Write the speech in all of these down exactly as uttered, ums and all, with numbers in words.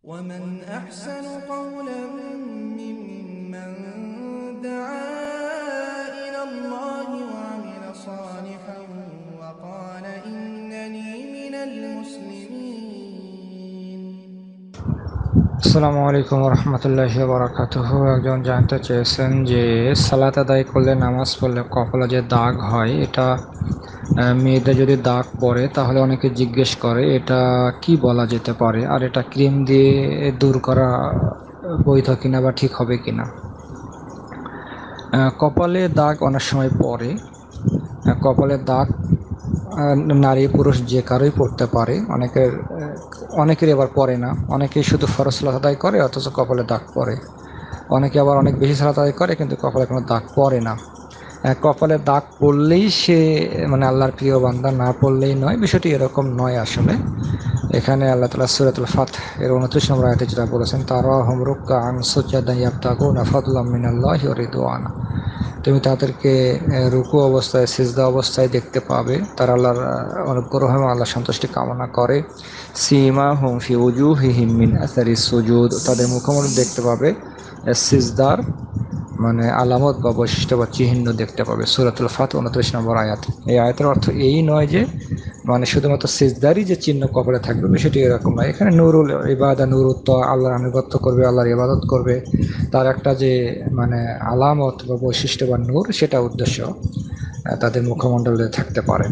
ومن أحسن قولا ممن دعا إلى الله وعمل صالحا وقال إنني من المسلمين। আসসালামু আলাইকুম রহমতুল্লাহি বারাকাতুহ। একজন জানতে চেয়েছেন যে সালাত আদায় করলে, নামাজ পড়লে কপালে যে দাগ হয়, এটা মেয়েদের যদি দাগ পড়ে তাহলে অনেকে জিজ্ঞেস করে এটা কি বলা যেতে পারে, আর এটা ক্রিম দিয়ে দূর করা বৈধ কিনা বা ঠিক হবে কিনা। কপালে দাগ অনেক সময় পড়ে। কপালে দাগ নারী পুরুষ যে কারোই পড়তে পারে, অনেকের অনেকেরই আবার পড়ে না। অনেকেই শুধু ফরজ সালাত আদায় করে অথচ কপালে দাগ পড়ে, অনেকে আবার অনেক বেশি সালাত আদায় করে কিন্তু কপালে কোনো দাগ পড়ে না। কপালে দাগ পড়লেই সে মানে আল্লাহর প্রিয় বান্দা, না পড়লেই নয়। বিষয়টি এরকম নয় আসলে। এখানে আল্লাহ তাআলা সূরাতুল ফাত এর উনত্রিশ নম্বর আয়াতে যেটা বলেছেন, তারাহুম রুকআন সুজদান ইয়াবতাগুনা ফাদলাম মিনাল্লাহি ওয়া রিদওয়ানা, তুমি তাদেরকে রুকু অবস্থায়, সিজদা অবস্থায় দেখতে পাবে, তারা আল্লাহর অনুগ্রহ এবং আল্লাহর সন্তুষ্টি কামনা করে। সীমাহুম ফি উজুহিহিম মিন আসারিস সুজুদ, তাদের মুখমণ্ডল দেখতে পাবে সিজদার মানে আলামত বা বৈশিষ্ট্য বা চিহ্ন দেখতে পাবে। সূরাতুল ফাত উনত্রিশ নম্বর আয়াত। এই আয়াতের অর্থ এই নয় যে মানে শুধুমাত্র সিজদারই যে চিহ্ন কপালে থাকবে, বিষয়টি এরকম নয়। এখানে নুরুল ইবাদা, নুরুত্ব, আল্লাহর আনুগত্য করবে, আল্লাহর ইবাদত করবে, তার একটা যে মানে আলামত বা বৈশিষ্ট্য বা নূর, সেটা উদ্দেশ্য তাদের মুখমণ্ডলে থাকতে পারে।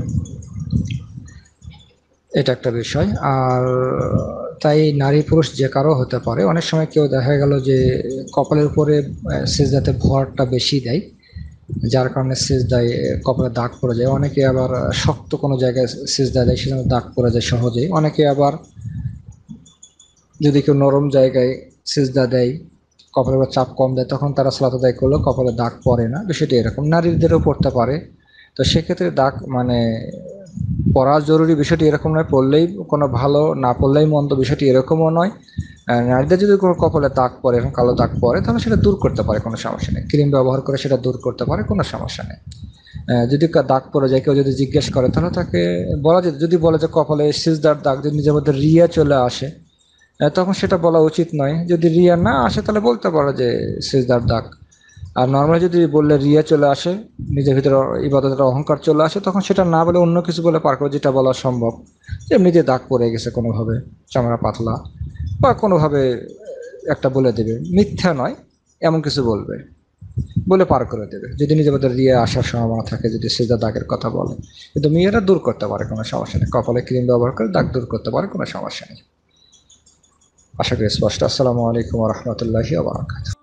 এটা একটা বিষয়। আর তাই নারী পুরুষ যে কারো হতে পারে। অনেক সময় কেউ দেখা গেল যে কপালের উপরে সিজদাতে ভরটা বেশি দেয়, যার কারণে সিজদায় কপালে দাগ পড়ে যায়। অনেকে আবার শক্ত কোনো জায়গায় সিজদা দেয়, সেজন্য দাগ পড়ে যায় সহজেই। অনেকে আবার যদি কেউ নরম জায়গায় সিজদা দেয়, কপালের উপর চাপ কম দেয়, তখন তারা সালাত আদায় করলেও কপালে দাগ পড়ে না। বিষয়টি এরকম। নারীদেরও পড়তে পারে, তো সেক্ষেত্রে দাগ মানে পড়া জরুরি, বিষয়টি এরকম নয়। পড়লেই কোনো ভালো, না পড়লেই মন্দ, বিষয়টি এরকমও নয়। নারীদের যদি কোনো কপালে দাগ পড়ে, এখন কালো দাগ পড়ে, তাহলে সেটা দূর করতে পারে, কোনো সমস্যা নেই। ক্রিম ব্যবহার করে সেটা দূর করতে পারে, কোনো সমস্যা নেই। যদি দাগ পড়ে যায়, কেউ যদি জিজ্ঞেস করে, তাহলে তাকে বলা যেত, যদি বলে যে কপালে সিজদার দাগ, যদি নিজের মধ্যে রিয়া চলে আসে, তখন সেটা বলা উচিত নয়। যদি রিয়া না আসে তাহলে বলতে পারো যে সিজদার দাগ। আর নর্মালি যদি বললে রিয়া চলে আসে, নিজের ভিতরে ইবাদতের অহংকার চলে আসে, তখন সেটা না বলে অন্য কিছু বলে পার করো, যেটা বলা সম্ভব। এমনিতে দাগ পড়ে গেছে কোনোভাবে, চামড়া পাতলা বা কোনোভাবে একটা বলে দেবে, মিথ্যা নয় এমন কিছু বলবে, বলে পার করে দেবে, যদি নিজের মধ্যে রিয়া আসার সম্ভাবনা থাকে, যদি সিজদা দাগের কথা বলে। কিন্তু মেয়েরা দূর করতে পারে, কোনো সমস্যা নেই। কপালে ক্রিম ব্যবহার করে দাগ দূর করতে পারে, কোনো সমস্যা নেই। আশা করি স্পষ্ট। আসসালামু আলাইকুম ওয়া রাহমাতুল্লাহি ওয়া বারাকাতুহু।